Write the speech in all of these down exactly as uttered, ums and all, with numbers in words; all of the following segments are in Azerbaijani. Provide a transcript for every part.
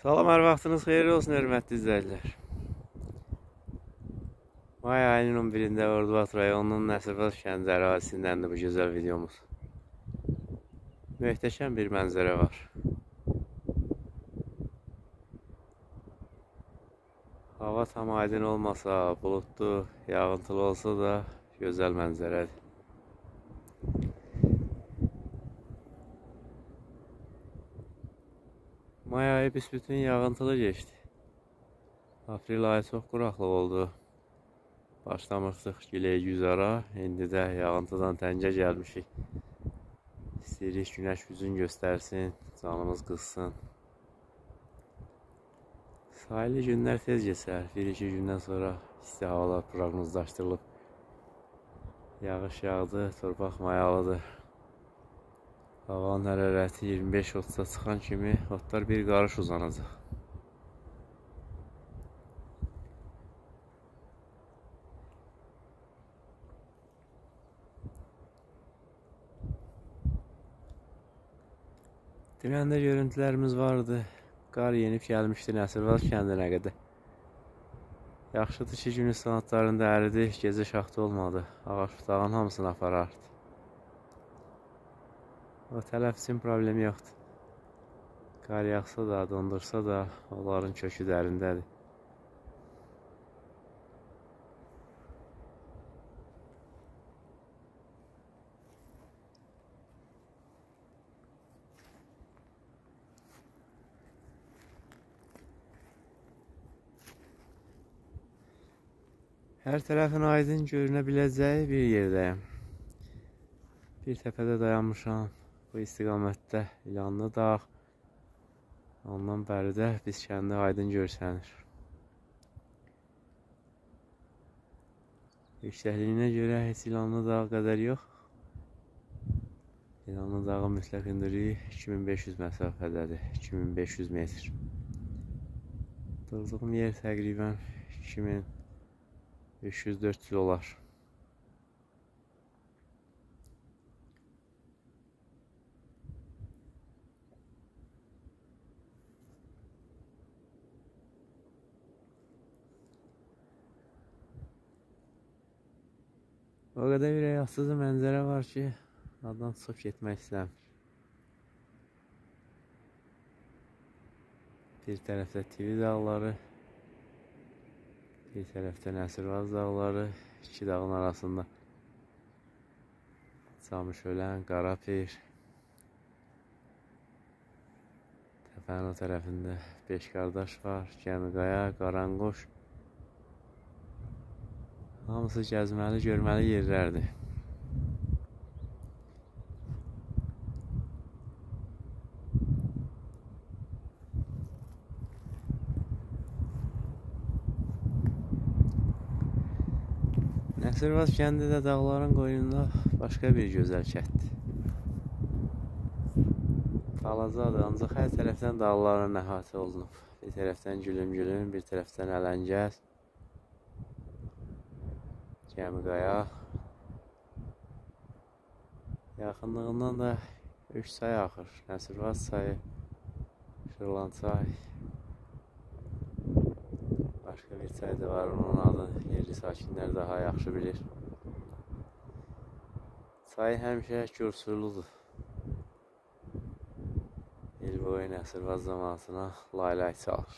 Salam, hər vaxtınız xeyirli olsun, hörmətli izləyicilər. May ayının on birində Ordubad rayonunun Nəsirbaz kəndi ərazisindəndir bu gözəl videomuz. Möhtəşəm bir mənzərə var. Hava tam aydın olmasa, buludlu, yağıntılı olsa da gözəl mənzərədir. May ayı büsbütün yağıntılı geçti. Aprel ayı çox quraqlıq oldu. Başlamışdıq giləy güzara, indi də yağıntıdan təngə gəlmişik. İstəyirik günəş yüzünü göstərsin, canımız qızsın. Sahili günlər tez geçər, bir iki gündən sonra isti havalar proqnozlaşdırılıb. Yağış yağdı, torpaq mayalıdır. Havanın hərarəti iyirmi beş otuza çıxan kimi otlar bir qarış uzanacaq. Dünəndə görüntülərimiz vardı. Qar yenib gəlmişdi Nəsirbaz kəndinə qədər. Yaxşıdır ki, günün saatlarında əridi, gecə şaxta olmadı. Ağac budağın hamısını aparardı. O tələf üçün problemi yoxdur. Qar yağsa da, dondursa da, onların kökü dərindədir. Hər tərəfin aydın görünə biləcəyi bir yerdəyim. Bir təpədə dayanmışam. Bu istiqamətdə İlanlı dağ. Ondan bəri də biz kəndi aydın görsənir. Yüksəkliyinə görə heç İlanlı dağ qədər yox. İlanlı dağın mütləq hündürlüyü iki min beş yüz məsafədədir. iki min beş yüz metr. Durduğum yer təqribən iki min beş yüz dörd yüz olar. O qədər bir ayaksız mənzərə var ki, addan çıxıb getmək istəmir. Bir tərəfdə Tivi dağları, bir tərəfdə Nəsirbaz dağları, iki dağın arasında Camışölən, Qarapir. Təpənin o tərəfində beş qardaş var, Gəmiqaya, Qaranquş. Hamısı gəzməli, görməli yerlərdir. Nəsirbaz kəndi də dağların qoynunda başqa bir gözəl kənddir. Balacadır, ancaq hər tərəfdən dağların əhatə olunub. Bir tərəfdən Gülüm-Gülüm, bir tərəfdən Ələngəz, Gəmiqaya. Yaxınlığından da üç çay axır. Nəsirbaz çayı, Şırlan çay. Başqa bir çay da var, onun adını yerli sakinlər daha yaxşı bilir. Çay həmişə gürsurludur. İl boyu Nəsirbaz zamanısına laylay çalır.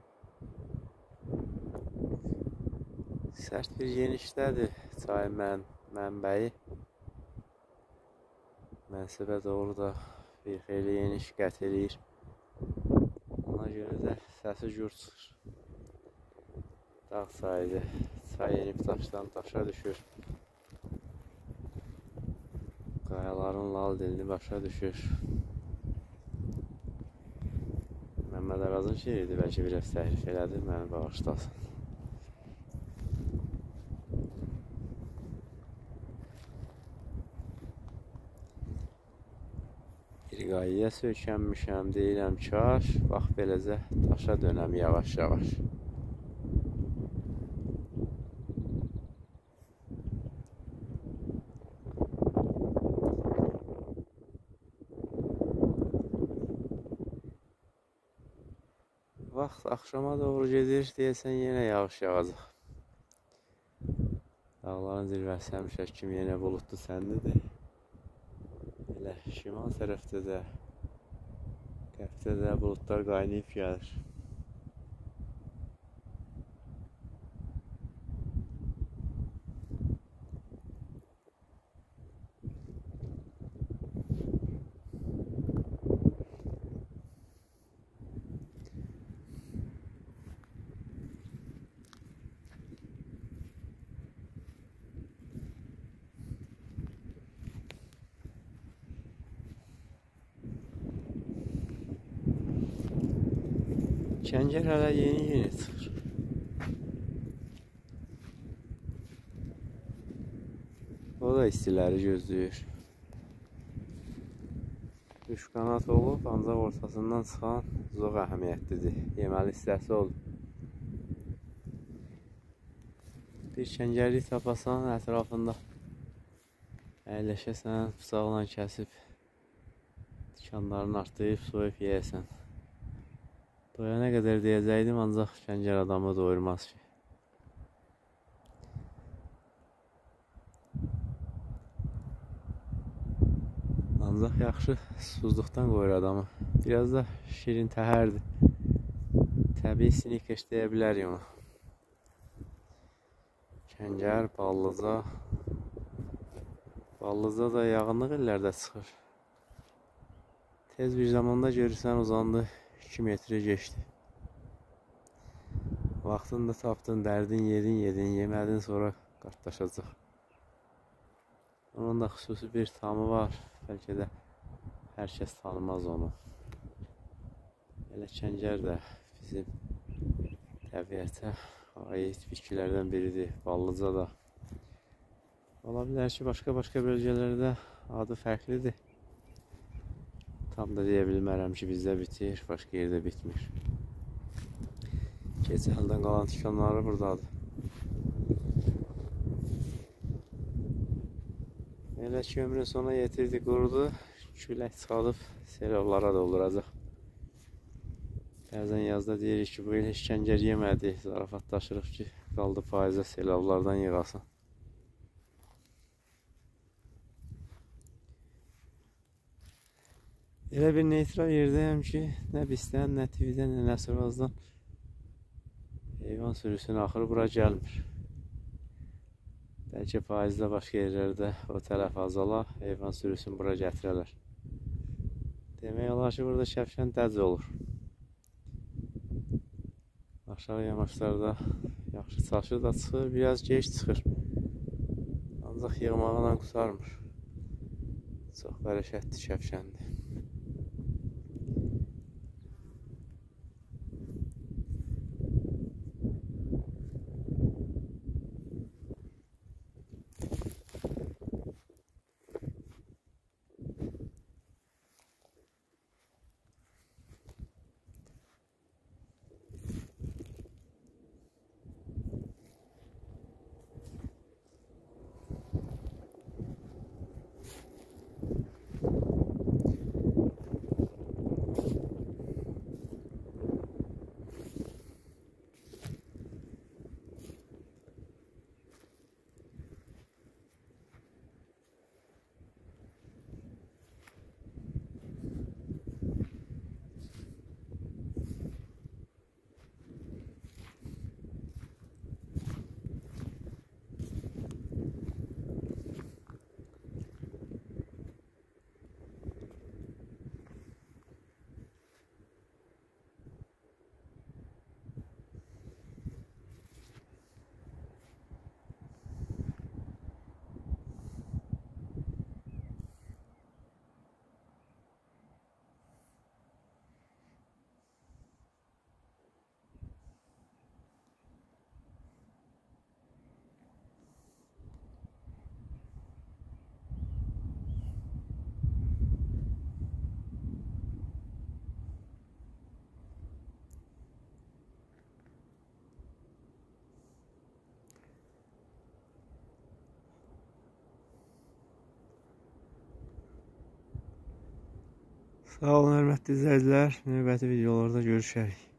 Sərt bir genişdədir çayın mən, mənbəyi. Mənsəbə doğru da bir xeyli geniş qət eləyir. Ona görə də səsi gür çıxır. Dağ çayıdır. Çay enib daşdan daşa düşür. Qayaların lal dilini başa düşür. Məmməd Arazın şeiridir, bəlkə biraz təhrif elədi, məni bağışlasın. Bir qayaya söykənmişəm, deyirəm kaş, bax beləcə daşa dönəm yavaş-yavaş. Vaxt axşama doğru gedir, deyəsən yenə yağış yağacaq. Dağların zirvəsi həmişə kimi yenə buludlu sənlidir. Elə şimal tərəfdə də, qərbdə də buludlar qaynayıb gəlir. Kəngər hələ yeni-yeni çıxır. O da istiləri gözləyir. Üç qanat olub, ancaq ortasından çıxan çox əhəmiyyətlidir. Yeməli hissəsi olur. Bir kəngərlik tapasan, ətrafında əyləşəsən, bıçaqla kəsib, tikanlarını artlayıb, soyub yeyəsən. Doyana qədər deyəcəkdim, ancaq kəngər adamı doyurmaz ki. Ancaq yaxşı susuzluqdan qoyur adamı. Biraz da şirin təhərdir. Təbii sneakers deyə bilərik ona. Kəngər, ballıca. Ballıca da yağınlıq illərdə çıxır. Tez bir zamanda görürsən uzandı. iki metre geçti. Vaxtında tapdın, dərdin, yedin, yedin, yemədin, sonra qartlaşacaq. Onun da xüsusi bir tamı var. Bəlkə də hər kəs tanımaz onu. Elə kəngər də bizim təbiətə aid bitkilərdən biridir. Ballıca da. Ola bilər ki, başqa-başqa bölgələrdə adı fərqlidir. Tam da deyə bilmərəm ki, bizdə bitir, başqa yerdə bitmir. Keçən ildən qalan tikanları buradadır. Elə ki, ömrün sona yetirdi, qurudu, külək çıxalıb selovlara dolduracaq. Bəzən yazda deyirik ki, bu il heç kəngər yemədi, zarafatlaşırıq ki, qaldı payıza selovlardan yığasın. Elə bir neytral yerdəyəm ki, nə bizdən, nə T V-dən, nə Nəsrvazdan heyvan sürüsünün axırı bura gəlmir. Bəlkə faizdə başqa yerlərdə o tələf azala, heyvan sürüsünü bura gətirərlər. Demək olar ki, burada kəpşən dəc olur. Aşağı yamaçlarda yaxşı çaşı da çıxır, biraz geç çıxır. Ancaq yığmağına qurtarmır. Çox bərəkətli kəpşəndir. Sağ olun hörmətli izləyicilər. Növbəti videolarda görüşərik.